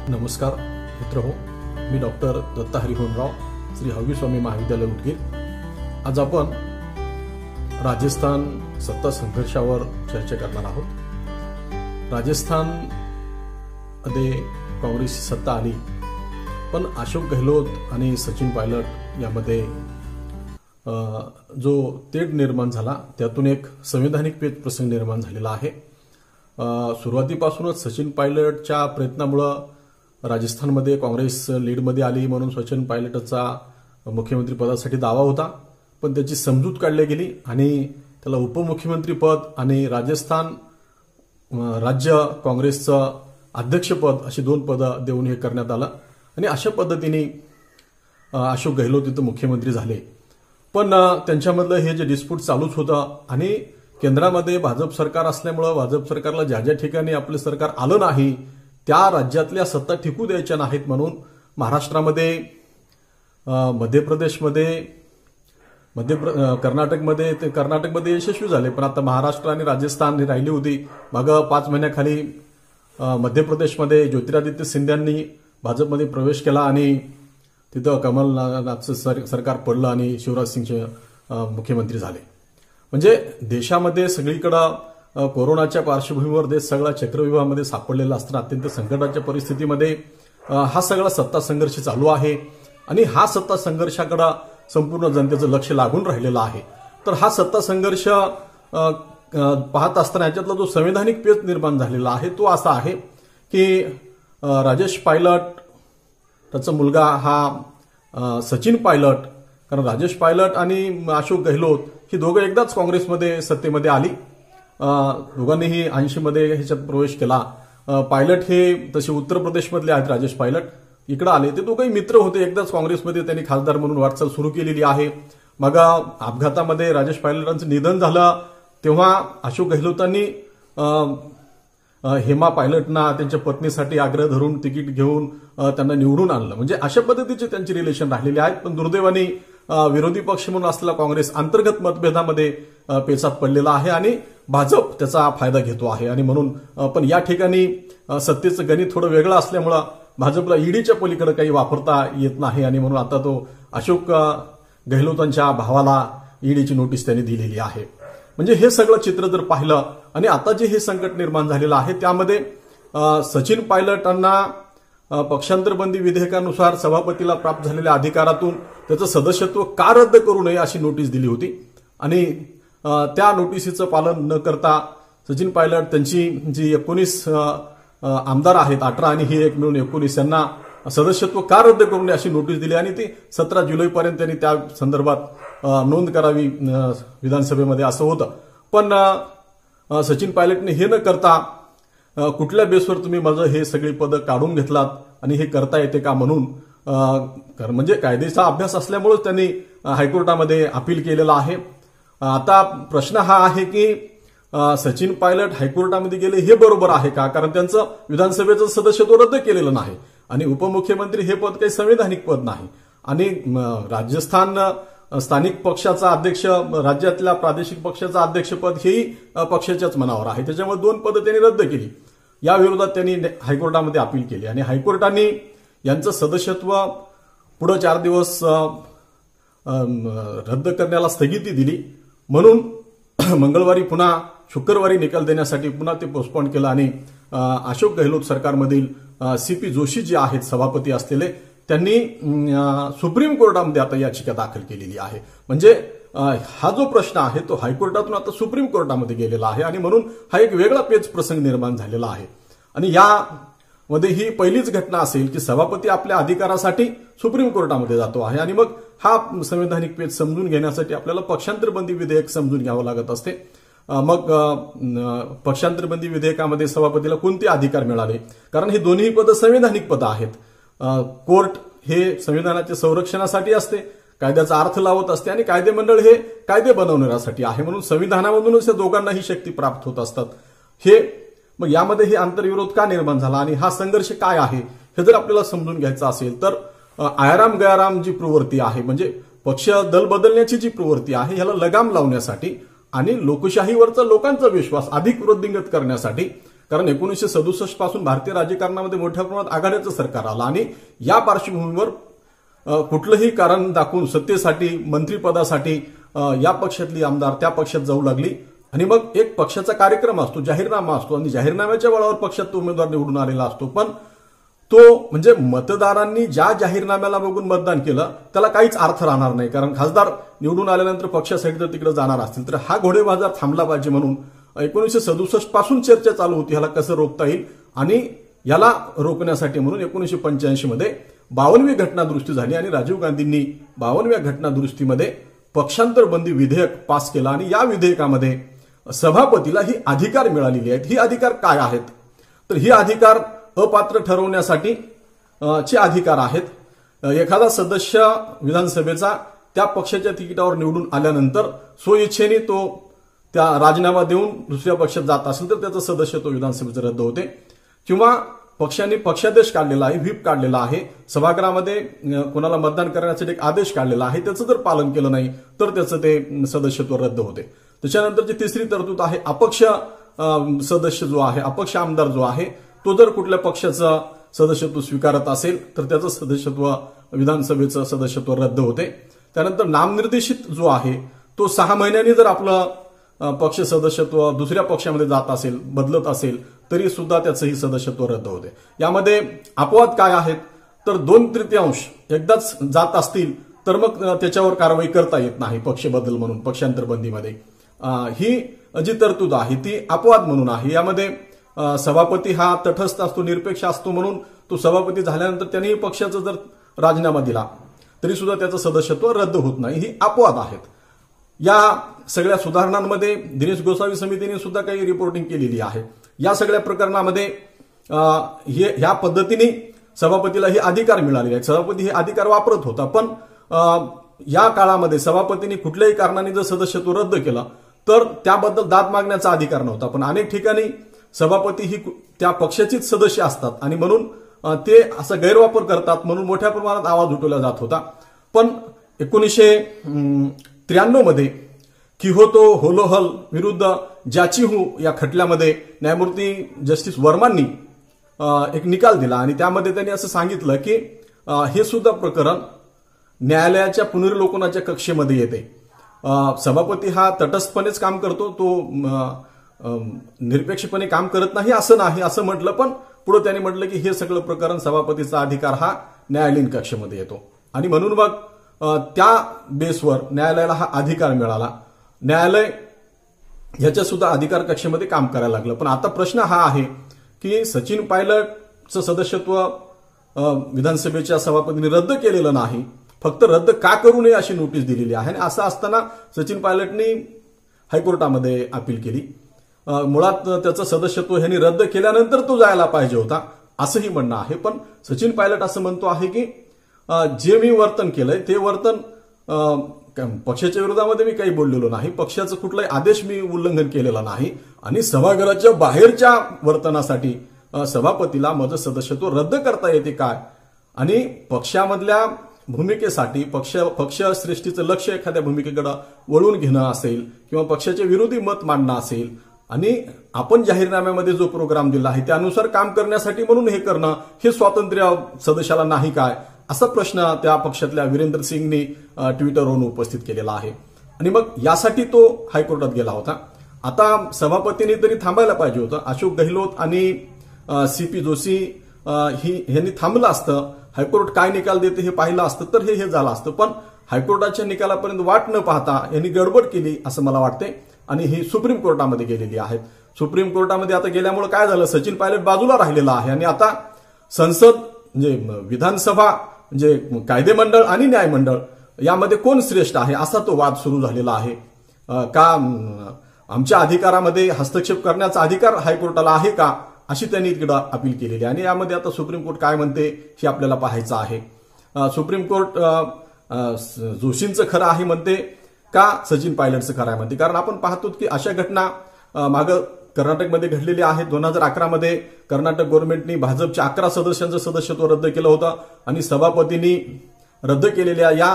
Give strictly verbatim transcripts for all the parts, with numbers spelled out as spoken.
नमस्कार मित्रहो, मी डॉक्टर दत्ता हरिभवनराव, श्री हवी स्वामी महाविद्यालय उदगीर। आज आपण राजस्थान सत्ता संघर्षावर चर्चा करणार आहोत। राजस्थान मध्ये काँग्रेसची सत्ता आली, पण अशोक गहलोत आणि सचिन पायलट यामध्ये जो तेढ निर्माण झाला त्यातून एक संवैधानिक पेच प्रसंग निर्माण झालेला आहे। सुरुवातीपासूनच सचिन पायलटच्या प्रयत्नामुळे राजस्थानमध्ये काँग्रेस लीडमध्ये आली म्हणून सचिन पायलटचा मुख्यमंत्री पदासाठी दावा होता, पण त्याची समजूत काढली गेली आणि त्याला उपमुख्यमंत्री पद आणि राजस्थान राज्य काँग्रेसचं अध्यक्षपद अशी दोन पदं देऊन हे करण्यात आलं आणि अशा पद्धतीने अशोक गहलोत इथं मुख्यमंत्री झाले। पण त्यांच्यामधलं हे जे डिस्प्यूट चालूच होतं आणि केंद्रामध्ये भाजप सरकार असल्यामुळे भाजप सरकारला ज्या ज्या ठिकाणी आपलं सरकार आलं नाही त्या राज्यातल्या सत्ता टिकू द्यायच्या नाहीत म्हणून महाराष्ट्रामध्ये, मध्य प्रदेशमध्ये, मध्य कर्नाटकमध्ये ते कर्नाटकमध्ये यशस्वी झाले, पण आता महाराष्ट्र आणि राजस्थान ही राहिली होती। मग पाच महिन्याखाली मध्य प्रदेशमध्ये ज्योतिरादित्य सिंधियांनी भाजपमध्ये प्रवेश केला आणि तिथं कमलनाथचं सरकार पडलं आणि शिवराज सिंगचे मुख्यमंत्री झाले। म्हणजे देशामध्ये सगळीकडे कोरोनाच्या पार्श्वभूमीवर देश सगळा चक्रव्यूहामध्ये सापडलेला असताना अत्यंत संकटाच्या परिस्थितीमध्ये हा सगळा सत्ता संघर्ष चालू आहे आणि हा सत्ता संघर्षाकडे संपूर्ण जनतेचं लक्ष लागून राहिलेलं आहे। तर हा सत्ता संघर्ष पाहत असताना याच्यातला जो संवैधानिक पेच निर्माण झालेला आहे तो असा आहे की राजेश पायलट, त्याचा मुलगा हा सचिन पायलट, कारण राजेश पायलट आणि अशोक गहलोत ही दोघं एकदाच काँग्रेसमध्ये सत्तेमध्ये आली। दोघांनीही ऐंशी मध्ये ह्याच्यात प्रवेश केला। पायलट हे तसे उत्तर प्रदेशमधले आहेत, राजेश पायलट इकडे आले, ते दोघंही मित्र होते, एकदाच काँग्रेसमध्ये त्यांनी खासदार म्हणून वाटचाल सुरू केलेली आहे। मग अपघातामध्ये राजेश पायलटांचं निधन झालं तेव्हा अशोक गहलोतांनी हेमा पायलटना त्यांच्या पत्नीसाठी आग्रह धरून तिकीट घेऊन त्यांना निवडून आणलं। म्हणजे अशा पद्धतीचे त्यांचे रिलेशन राहिलेले आहेत। पण दुर्दैवाने विरोधी पक्ष म्हणून असलेला काँग्रेस अंतर्गत मतभेदामध्ये पेचात पडलेला आहे आणि भाजप त्याचा फायदा घेतो आहे आणि म्हणून पण या ठिकाणी सत्तेचं गणित थोडं वेगळं असल्यामुळं भाजपला ईडीच्या पलीकडे काही वापरता येत नाही आणि म्हणून आता तो अशोक गहलोतांच्या भावाला ईडीची नोटीस त्यांनी दिलेली आहे। म्हणजे हे सगळं चित्र जर पाहिलं आणि आता जे हे संकट निर्माण झालेलं आहे त्यामध्ये सचिन पायलटांना पक्षांतरबंदी विधेयकानुसार सभापतीला प्राप्त झालेल्या अधिकारातून त्याचं सदस्यत्व का रद्द करू नये अशी नोटीस दिली होती आणि त्या नोटीसीचं पालन न करता सचिन पायलट त्यांची जी एकोणीस आमदार आहेत, अठरा आणि ही एक मिळून एकोणीस, यांना सदस्यत्व का रद्द करू नये अशी नोटीस दिली आणि ती सतरा जुलैपर्यंत त्यांनी त्या संदर्भात नोंद करावी विधानसभेमध्ये असं होतं। पण सचिन पायलटने हे न करता कुठल्या बेसवर तुम्ही माझं हे सगळी पदं काढून घेतलात आणि हे करता येते का म्हणून म्हणजे कायद्याचा अभ्यास असल्यामुळे त्यांनी हायकोर्टामध्ये अपील केलेलं आहे। आता प्रश्न हा आहे की सचिन पायलट हायकोर्टामध्ये गेले हे बरोबर आहे का, कारण त्यांचं विधानसभेचं सदस्यत्व रद्द केलेलं नाही आणि उपमुख्यमंत्री हे पद काही संवैधानिक पद नाही आणि राजस्थान स्थानिक पक्षाचा अध्यक्ष, राज्यातल्या प्रादेशिक पक्षाचा अध्यक्षपद हेही पक्षाच्याच मनावर आहे, त्याच्यामुळे दोन पदं त्यांनी रद्द केली। या विरोधात त्यांनी हायकोर्टामध्ये अपील केली आणि हायकोर्टाने यांचं सदस्यत्व पुढे चार दिवस रद्द करण्याला स्थगिती दिली म्हणून मंगळवारी पुन्हा शुक्रवारी निकाल देण्यासाठी पुन्हा ते पोस्टपोन केलं आणि अशोक गहलोत सरकारमधील सी पी जोशी जे आहेत सभापती असलेले त्यांनी सुप्रीम कोर्टामध्ये आता याचिका दाखल केलेली आहे। म्हणजे हा जो प्रश्न आहे तो हायकोर्टातून आता सुप्रीम कोर्टामध्ये गेलेला आहे आणि म्हणून हा एक वेगळा पेच प्रसंग निर्माण झालेला आहे आणि यामध्ये ही पहिलीच घटना असेल की सभापती आपल्या अधिकारासाठी सुप्रीम कोर्टामध्ये जातो आहे आणि मग हा संवैधानिक पेच समजून घेण्यासाठी आपल्याला पक्षांतरबंदी विधेयक समजून घ्यावं लागत असते। मग पक्षांतरबंदी विधेयकामध्ये सभापतीला कोणते अधिकार मिळाले, कारण ही दोन्ही पदं संवैधानिक पदं आहेत। कोर्ट हे संविधानाच्या संरक्षणासाठी असते, कायद्याचा अर्थ लावत असते आणि कायदेमंडळ हे कायदे बनवण्यासाठी आहे म्हणून संविधानामधूनच या दोघांनाही शक्ती प्राप्त होत असतात। हे मग यामध्ये हे आंतरविरोध का निर्माण झाला आणि हा संघर्ष काय आहे हे जर आपल्याला समजून घ्यायचं असेल तर आयाराम गयाराम जी प्रवृत्ती आहे म्हणजे पक्ष दल बदलण्याची जी प्रवृत्ती आहे ह्याला लगाम लावण्यासाठी आणि लोकशाहीवरचा लोकांचा विश्वास अधिक वृद्धिंगत करण्यासाठी कारण एकोणीसशे सदुसष्ट पासून भारतीय राजकारणामध्ये मोठ्या प्रमाणात आघाडीचं सरकार आलं आणि या पार्श्वभूमीवर कुठलंही कारण दाखवून सत्तेसाठी मंत्रिपदासाठी या पक्षातली आमदार त्या पक्षात जाऊ लागली आणि मग एक पक्षाचा कार्यक्रम असतो, जाहीरनामा असतो आणि जाहीरनाम्याच्या बळावर पक्षात तो उमेदवार निवडून आलेला असतो. पण तो म्हणजे मतदारांनी ज्या जाहीरनाम्याला बघून मतदान केलं त्याला काहीच अर्थ राहणार नाही, कारण खासदार निवडून आल्यानंतर पक्षासाठी जर तिकडे जाणार असतील तर हा घोडेबाजार थांबला पाहिजे. म्हणून एकोणीसशे सदुसष्ट पासून चर्चा चालू होती ह्याला कसं रोखता येईल आणि याला रोखण्यासाठी म्हणून एकोणीसशे पंच्याऐंशी मध्ये बावनवी घटना दुरुस्ती झाली आणि राजीव गांधींनी बावनव्या घटना दुरुस्तीमध्ये पक्षांतर बंदी विधेयक पास केलं आणि या विधेयकामध्ये सभापतीला ही अधिकार मिळालेली आहेत. ही अधिकार काय आहेत तर ही अधिकार अपात्र ठरवण्यासाठी चे अधिकार आहेत. एखादा सदस्य विधानसभेचा त्या पक्षाच्या तिकिटावर निवडून आल्यानंतर स्वइच्छेने तो त्या राजीनामा देऊन दुसऱ्या पक्षात जात असेल तर त्याचं सदस्यत्व विधानसभेचं रद्द होते किंवा पक्षांनी पक्षादेश काढलेला आहे, व्हीप काढलेला आहे, सभागृहामध्ये कोणाला मतदान करण्यासाठी एक आदेश काढलेला आहे, त्याचं जर पालन केलं नाही तर त्याचं ते सदस्यत्व रद्द होते. त्याच्यानंतरची तिसरी तरतूद आहे अपक्ष सदस्य जो आहे, अपक्ष आमदार जो आहे तो जर कुठल्या पक्षाचं सदस्यत्व स्वीकारत असेल तर त्याचं सदस्यत्व विधानसभेचं सदस्यत्व रद्द होते. त्यानंतर नामनिर्देशित जो आहे तो सहा महिन्यांनी जर आपलं पक्ष सदस्यत्व दुसऱ्या पक्षामध्ये जात असेल, बदलत असेल तरी सुद्धा त्याचंही सदस्यत्व रद्द होते. यामध्ये अपवाद काय आहेत तर दोन तृतीयांश एकदाच जात असतील तर मग त्याच्यावर कारवाई करता येत नाही पक्ष बदल म्हणून पक्षांतर बंदीमध्ये. ही जी तरतूद आहे ती अपवाद म्हणून आहे. यामध्ये सभापती हा तटस्थ असतो, निरपेक्ष असतो म्हणून तो सभापती झाल्यानंतर त्यांनी पक्षाचा जर राजीनामा दिला तरी सुद्धा त्याचं सदस्यत्व रद्द होत नाही. ही अपवाद आहेत. या सगळ्या सुधारणांमध्ये दिनेश गोसावी समितीने सुद्धा काही रिपोर्टिंग केलेली आहे. या सगळ्या प्रकरणामध्ये ह्या पद्धतीने सभापतीला हे अधिकार मिळालेले आहेत. सभापती हे अधिकार वापरत होता पण या काळामध्ये सभापतींनी कुठल्याही कारणाने जर सदस्यत्व रद्द केलं तर त्याबद्दल दाद मागण्याचा अधिकार नव्हता. पण अनेक ठिकाणी सभापती ही त्या पक्षाचीच सदस्य असतात आणि म्हणून ते असा गैरवापर करतात म्हणून मोठ्या प्रमाणात आवाज उठवला जात होता. पण एकोणीसशे त्र्याण्णव मध्ये किहोतो होलोहल विरुद्ध जाचिहू या खटल्यामध्ये न्यायमूर्ती जस्टिस वर्मांनी एक निकाल दिला आणि त्यामध्ये त्यांनी असं सांगितलं की हे सुद्धा प्रकरण न्यायालयाच्या पुनर्विलोकनाच्या कक्षेमध्ये येते. सभापती हा तटस्थपणेच काम करतो, तो निरपेक्षपणे काम करत नाही असं नाही असं म्हटलं. पण पुढे त्यांनी म्हटलं की हे सगळं प्रकरण सभापतीचा अधिकार हा न्यायालयीन कक्षेमध्ये येतो आणि म्हणून मग त्या बेसवर न्यायालयाला हा अधिकार मिळाला. न्यायालय ह्याच्या सुद्धा अधिकार कक्षेमध्ये काम करायला लागलं. पण आता प्रश्न हा आहे की सचिन पायलटचं सदस्यत्व विधानसभेच्या सभापतींनी रद्द केलेलं नाही, फक्त रद्द का करू नये अशी नोटीस दिलेली आहे. आणि असं असताना सचिन पायलटनी हायकोर्टामध्ये अपील केली. मुळात त्याचं सदस्यत्व ह्यांनी रद्द केल्यानंतर तो जायला पाहिजे होता असंही म्हणणं आहे. पण सचिन पायलट असं म्हणतो आहे की जे मी वर्तन केलंय ते वर्तन पक्षाच्या विरोधामध्ये मी काही बोललेलो नाही, पक्षाचं कुठलाही आदेश मी उल्लंघन केलेला नाही आणि सभागृहाच्या बाहेरच्या वर्तनासाठी सभापतीला माझं सदस्यत्व रद्द करता येते काय आणि पक्षामधल्या भूमिकेसाठी पक्ष पक्षश्रेष्ठीचं लक्ष एखाद्या भूमिकेकडे वळून घेणं असेल किंवा पक्षाच्या विरोधी मत मांडणं असेल आणि आपण जाहीरनाम्यामध्ये जो प्रोग्राम दिला आहे त्यानुसार काम करण्यासाठी म्हणून हे करणं हे स्वातंत्र्य सदस्याला नाही काय असा प्रश्न त्या पक्षातल्या वीरेंद्र सिंगनी ट्विटरवरून उपस्थित केलेला आहे. आणि मग यासाठी तो हायकोर्टात गेला होता. आता सभापतींनी तरी थांबायला पाहिजे होतं. अशोक गहलोत आणि सी पी जोशी ही ह्यांनी थांबलं असतं, हायकोर्ट काय निकाल देते हे पाहिलं असतं तर हे हे झालं असतं. पण हायकोर्टाच्या निकालापर्यंत वाट न पाहता यांनी गडबड केली असं मला वाटते आणि ही सुप्रीम कोर्टामध्ये गेलेली आहेत. सुप्रीम कोर्टामध्ये आता गेल्यामुळे काय झालं, सचिन पायलट बाजूला राहिलेला आहे आणि आता संसद म्हणजे विधानसभा म्हणजे कायदेमंडळ आणि न्यायमंडळ यामध्ये कोण श्रेष्ठ आहे असा तो वाद सुरू झालेला आहे. का आमच्या अधिकारामध्ये हस्तक्षेप करण्याचा अधिकार हायकोर्टाला आहे का अशी त्यांनी तिकडे अपील केलेली आहे. आणि यामध्ये आता सुप्रीम कोर्ट काय म्हणते हे आपल्याला पाहायचं आहे. सुप्रीम कोर्ट जोशींचं खरं आहे म्हणते का सचिन पायलटचं खरं आहे म्हणते, कारण आपण पाहतो की अशा घटना मागं कर्नाटकमध्ये घडलेली आहेत. दोन हजार अकरा मध्ये कर्नाटक गव्हर्नमेंटनी भाजपच्या अकरा सदस्यांचं सदस्यत्व रद्द केलं होतं आणि सभापतींनी रद्द केलेल्या या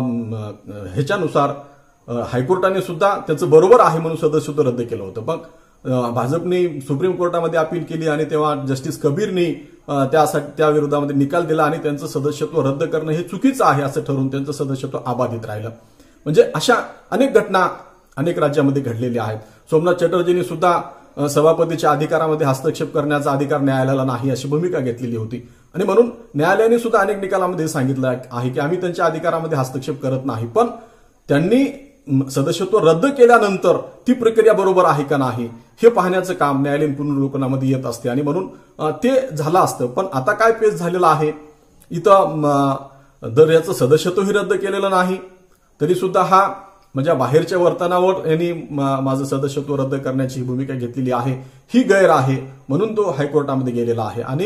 ह्याच्यानुसार हायकोर्टाने सुद्धा त्याचं बरोबर आहे म्हणून सदस्यत्व रद्द केलं होतं. पण भाजपने सुप्रीम कोर्टामध्ये अपील केली आणि तेव्हा जस्टिस कबीरनी त्यासाठी त्या विरोधामध्ये निकाल दिला आणि त्यांचं सदस्यत्व रद्द करणं हे चुकीचं आहे असं ठरवून त्यांचं सदस्यत्व अबाधित राहिलं. म्हणजे अशा अनेक घटना अनेक राज्यामध्ये घडलेल्या आहेत. सोमनाथ चॅटर्जींनी सुद्धा सभापतीच्या अधिकारामध्ये हस्तक्षेप करण्याचा अधिकार न्यायालयाला नाही अशी भूमिका घेतलेली होती आणि म्हणून न्यायालयाने सुद्धा अनेक निकालामध्ये सांगितलं आहे की आम्ही त्यांच्या अधिकारामध्ये हस्तक्षेप करत नाही. पण त्यांनी सदस्यत्व रद्द केल्यानंतर ती प्रक्रिया बरोबर आहे का नाही हे पाहण्याचं काम न्यायालयीन पुनरावलोकनामध्ये येत असते आणि म्हणून ते झालं असतं. पण आता काय पेच झालेलं आहे, इथं दर याचं सदस्यत्वही रद्द केलेलं नाही तरी सुद्धा हा म्हणजे बाहेरच्या वर्तनावर यांनी माझं सदस्यत्व रद्द करण्याची भूमिका घेतलेली आहे, ही गैर आहे म्हणून तो हायकोर्टामध्ये गेलेला आहे. आणि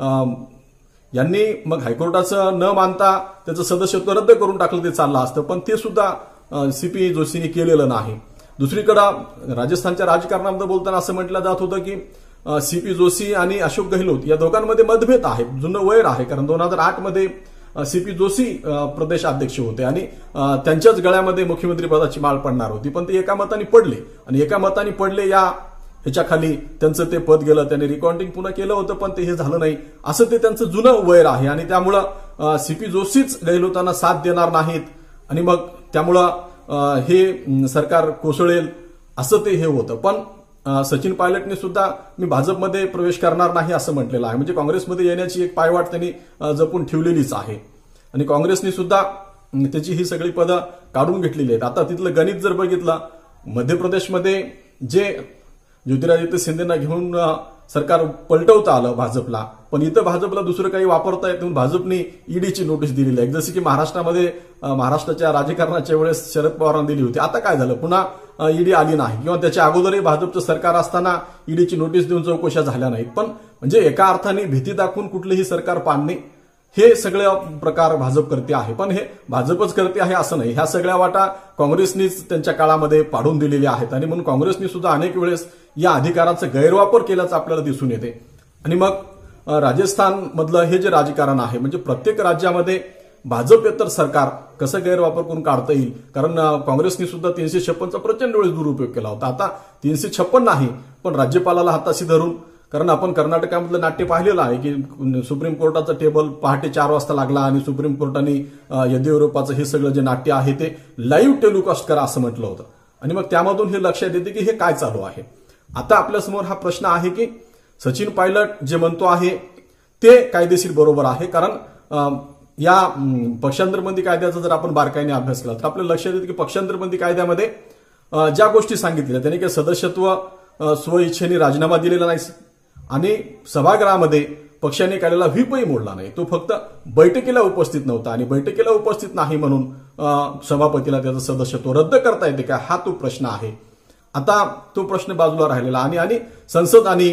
यांनी मग हायकोर्टाचं न मानता त्याचं सदस्यत्व रद्द करून टाकलं ते चाललं असतं, पण ते सुद्धा सीपी जोशींनी केलेलं नाही. दुसरीकडे राजस्थानच्या राजकारणामध्ये बोलताना असं म्हटलं जात होतं की सीपी जोशी आणि अशोक गहलोत या दोघांमध्ये मतभेद आहे, जुनं वैर आहे. कारण दोन हजार आठ मध्ये सीपी जोशी प्रदेश अध्यक्ष होते आणि त्यांच्याच गळ्यामध्ये मुख्यमंत्री पदाची माळ पडणार होती, पण ते एका मताने पडले आणि एका मताने पडले या ह्याच्या खाली त्यांचं ते पद गेलं. त्यांनी रिकॉर्डिंग पुन्हा केलं होतं पण ते हे झालं नाही, असं ते त्यांचं जुनं वैर आहे आणि त्यामुळं सीपी जोशीच गहलोतांना साथ देणार नाहीत आणि मग त्यामुळं हे सरकार कोसळेल असं ते हे होतं. पण सचिन पायलटने सुद्धा मी भाजपमध्ये प्रवेश करणार नाही असं म्हटलेलं आहे. म्हणजे काँग्रेसमध्ये येण्याची एक पायवाट त्यांनी जपून ठेवलेलीच आहे आणि काँग्रेसने सुद्धा त्याची ही सगळी पदं काढून घेतलेली आहेत. आता तिथलं गणित जर बघितलं, मध्य प्रदेशमध्ये जे ज्योतिरादित्य सिंधेंना घेऊन सरकार पलटवता आलं भाजपला, पण इथं भाजपला दुसरं काही वापरता येत म्हणून भाजपने ईडीची नोटीस दिलेली आहे. जशी की महाराष्ट्रामध्ये महाराष्ट्राच्या राजकारणाच्या वेळेस शरद पवारांनी दिली होती. आता काय झालं, पुन्हा ईडी आली नाही किंवा त्याच्या अगोदरही भाजपचं सरकार असताना ईडीची नोटीस देऊन चौकशा झाल्या नाहीत. पण म्हणजे एका अर्थाने भीती दाखवून कुठलेही सरकार पाडणे हे सगळे प्रकार भाजप करते आहे. पण हे भाजपच करते आहे असं नाही, ह्या सगळ्या वाटा काँग्रेसनीच त्यांच्या काळामध्ये पाडून दिलेल्या आहेत आणि म्हणून काँग्रेसनी सुद्धा अनेक वेळेस या अधिकाराचा गैरवापर केल्याचं आपल्याला दिसून येते. आणि मग राजस्थान मधलं हे जे राजकारण आहे, म्हणजे प्रत्येक राज्यामध्ये भाजपेतर सरकार कसं गैरवापर करून काढता येईल. कारण काँग्रेसनी सुद्धा तीनशे छप्पनचा प्रचंड वेळेस दुरुपयोग केला होता. आता तीनशे छप्पन नाही पण राज्यपालाला हाताशी धरून, कारण आपण कर्नाटकामधलं नाट्य पाहिलेलं आहे की सुप्रीम कोर्टाचा टेबल पहाटे चार वाजता लागला आणि सुप्रीम कोर्टाने येदियुरप्पाचं हे सगळं जे नाट्य आहे ते लाईव्ह टेलिकास्ट करा असं म्हटलं होतं आणि मग त्यामधून हे लक्षात येते की हे काय चालू आहे. आता आपल्यासमोर हा प्रश्न आहे की सचिन पायलट जे म्हणतो आहे ते कायदेशीर बरोबर आहे. कारण या पक्षांतरबंदी कायद्याचा जर आपण बारकाईने अभ्यास केला तर आपल्याला लक्षात येते की पक्षांतरबंदी कायद्यामध्ये ज्या गोष्टी सांगितल्या त्यांनी काही सदस्यत्व स्वइच्छेने राजीनामा दिलेला नाही आणि सभागृहामध्ये पक्षाने काढलेला व्हीपही मोडला नाही. तो फक्त बैठकीला उपस्थित नव्हता आणि बैठकीला उपस्थित नाही म्हणून सभापतीला त्याचं सदस्यत्व रद्द करता येते का, हा तो प्रश्न आहे. आता तो प्रश्न बाजूला राहिलेला आणि आणि संसद आणि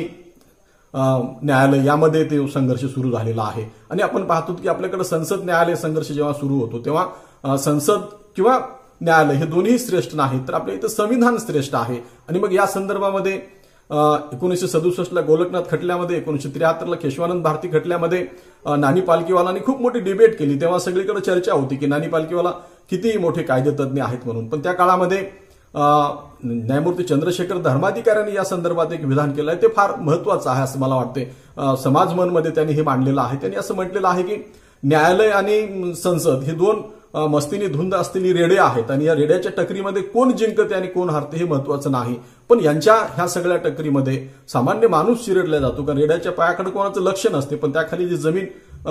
न्यायालय यामध्ये ते संघर्ष सुरू झालेला आहे. आणि आपण पाहतो की आपल्याकडे संसद न्यायालय संघर्ष जेव्हा सुरू होतो तेव्हा संसद किंवा न्यायालय हे दोन्ही श्रेष्ठ नाहीत तर आपल्या इथं संविधान श्रेष्ठ आहे. आणि मग या संदर्भामध्ये एकोणीसशे सदुसष्टला गोलकनाथ खटल्यामध्ये, एकोणीसशे त्र्याहत्तरला केशवानंद भारती खटल्यामध्ये नानी पालकीवालांनी खूप मोठी डिबेट केली. तेव्हा सगळीकडे चर्चा होती की नानी पालकीवाला किती मोठे कायदेतज्ञ आहेत म्हणून. पण त्या काळामध्ये न्यायमूर्ती चंद्रशेखर धर्माधिकाऱ्यांनी या संदर्भात एक विधान केलं आहे, ते फार महत्वाचं आहे असं मला वाटते. समाज मनमध्ये त्यांनी हे मांडलेलं आहे. त्यांनी असं म्हटलेलं आहे की न्यायालय आणि संसद हे दोन मस्तीने धुंद असलेली रेडे आहेत आणि या रेड्याच्या टकरीमध्ये कोण जिंकते आणि कोण हारते हे महत्वाचं नाही, पण यांच्या ह्या सगळ्या टकरीमध्ये सामान्य माणूस चिरडला जातो. कारण रेड्याच्या पायाकडे कोणाचं लक्ष नसते पण त्याखाली जी जमीन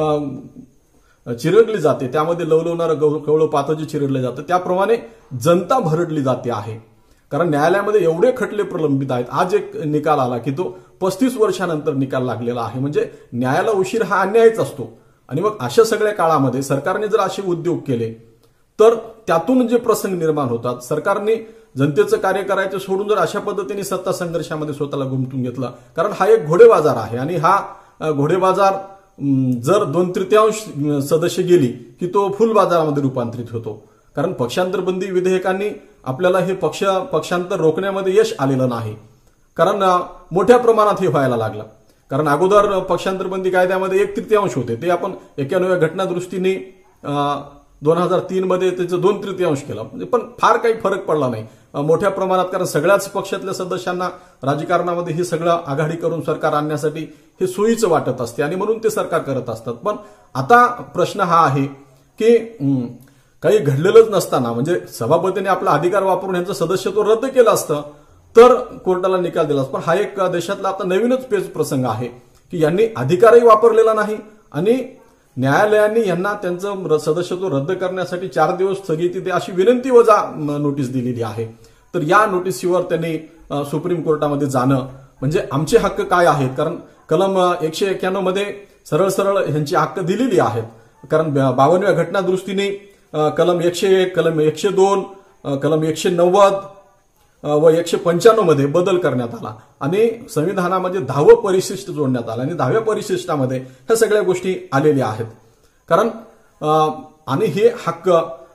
चिरडली जाते त्यामध्ये लवलवणारं कवळं पातं जे चिरडलं जातं त्याप्रमाणे जनता भरडली जाते आहे. कारण न्यायालयामध्ये एवढे खटले प्रलंबित आहेत. आज एक निकाल आला की तो पस्तीस वर्षानंतर निकाल लागलेला आहे. म्हणजे न्यायाला उशीर हा अन्यायच असतो. आणि मग अशा सगळ्या काळामध्ये सरकारने जर असे उद्योग केले तर त्यातून जे प्रसंग निर्माण होतात, सरकारने जनतेचं कार्य करायचं सोडून जर अशा पद्धतीने सत्ता संघर्षामध्ये स्वतःला गुंतवून घेतला, कारण हा एक घोडेबाजार आहे आणि हा घोडेबाजार जर दोन तृतीयांश सदस्य गेली की तो फुल बाजारामध्ये रूपांतरित होतो. कारण पक्षांतरबंदी विधेयकांनी आपल्याला हे पक्ष पक्षांतर रोखण्यामध्ये यश आलेलं नाही, कारण मोठ्या प्रमाणात हे व्हायला लागलं. कारण अगोदर पक्षांतरबंदी कायद्यामध्ये एक तृतीयांश होते, ते आपण एक्याण्णव्या घटना दृष्टीने दोन हजार तीन मध्ये त्याचं दोन तृतीयांश केलं, म्हणजे पण फार काही फरक पडला नाही मोठ्या प्रमाणात, कारण सगळ्याच पक्षातल्या सदस्यांना राजकारणामध्ये हे सगळं आघाडी करून सरकार आणण्यासाठी हे सोयीचं वाटत असते आणि म्हणून ते सरकार करत असतात. पण आता प्रश्न हा आहे की काही घडलेलंच नसताना, म्हणजे सभापतीने आपला अधिकार वापरून यांचं सदस्यत्व रद्द केलं असतं तर कोर्टाला निकाल दिला. पण हा एक देशातला आता नवीनच पेच प्रसंग आहे की यांनी अधिकारही वापरलेला नाही आणि न्यायालयाने यांना त्यांचं सदस्यत्व रद्द करण्यासाठी चार दिवस स्थगिती द्या अशी विनंती वजा नोटीस दिलेली आहे. तर या नोटीसीवर त्यांनी सुप्रीम कोर्टामध्ये जाणं म्हणजे आमचे हक्क काय आहेत, कारण कलम एकशे एक्क्याण्णव मध्ये सरळ सरळ ह्यांची हक्क दिलेली आहेत. कारण बावनव्या घटना दुरुस्तीने कलम एकशे एक, कलम एकशे दोन, कलम एकशे नव्वद व एकशे पंच्याण्णव मध्ये बदल करण्यात आला आणि संविधानामध्ये दहावं परिशिष्ट जोडण्यात आलं आणि दहाव्या परिशिष्टामध्ये ह्या सगळ्या गोष्टी आलेल्या आहेत. कारण आणि हे हक्क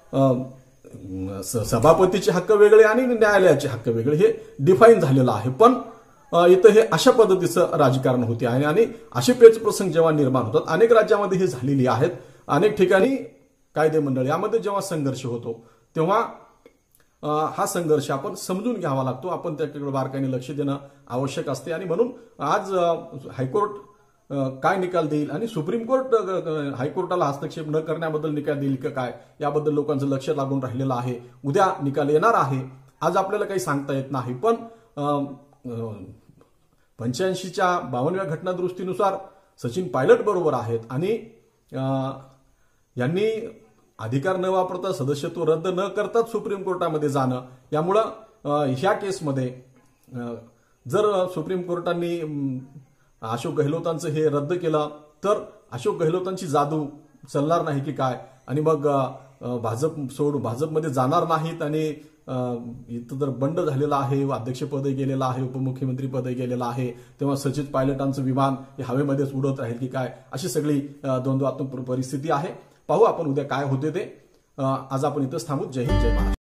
सभापतीचे हक्क वेगळे आणि न्यायालयाचे हक्क वेगळे हे डिफाईन झालेलं आहे. पण इथं हे अशा पद्धतीचं राजकारण होते आहे आणि असे पेच प्रसंग जेव्हा निर्माण होतात, अनेक राज्यामध्ये हे झालेली आहेत. अनेक ठिकाणी कायदे मंडळ यामध्ये जेव्हा संघर्ष होतो तेव्हा हा संघर्ष आपण समजून घ्यावा लागतो, आपण त्याकडे बारकाईने लक्ष देणं आवश्यक असते. आणि म्हणून आज हायकोर्ट काय निकाल देईल आणि सुप्रीम कोर्ट हायकोर्टाला हस्तक्षेप न करण्याबद्दल निकाल देईल का काय, याबद्दल लोकांचं लक्ष लागून राहिलेलं आहे. उद्या निकाल येणार आहे, आज आपल्याला काही सांगता येत नाही. पण पंच्याऐंशीच्या बावनव्या घटना दुरुस्तीनुसार सचिन पायलट बरोबर आहेत आणि यांनी अधिकार न वापरता सदस्यत्व रद्द न करताच सुप्रीम कोर्टामध्ये जाणं, यामुळं ह्या केसमध्ये जर सुप्रीम कोर्टाने अशोक गेहलोतांचं हे रद्द केलं तर अशोक गेहलोतांची जादू चालणार नाही की काय, आणि मग भाजप सोडून भाजपमध्ये जाणार नाहीत आणि इथं जर बंड झालेला आहे, अध्यक्षपदही गेलेलं आहे, उपमुख्यमंत्री पदही गेलेलं आहे, तेव्हा सचिन पायलटांचं विमान हे हवेमध्येच उडत राहील की काय, अशी सगळी द्वंद्वात्मक परिस्थिती आहे. पाहू आपण उद्या काय होते ते. आज आपण इथंच थांबू. जय हिंद, जय महाराष्ट्र.